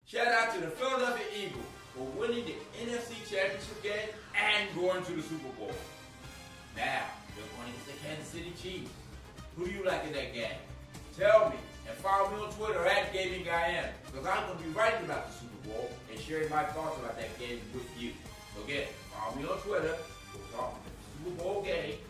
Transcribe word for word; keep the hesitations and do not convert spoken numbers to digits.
Shout out to the Philadelphia Eagles for winning the N F C Championship game and going to the Super Bowl. Now, they're going against the Kansas City Chiefs. Who do you like in that game? Tell me and follow me on Twitter at Gaming Guy M, because I'm going to be writing about the Super Bowl and sharing my thoughts about that game with you. So again, follow me on Twitter. We'll talk about the Super Bowl game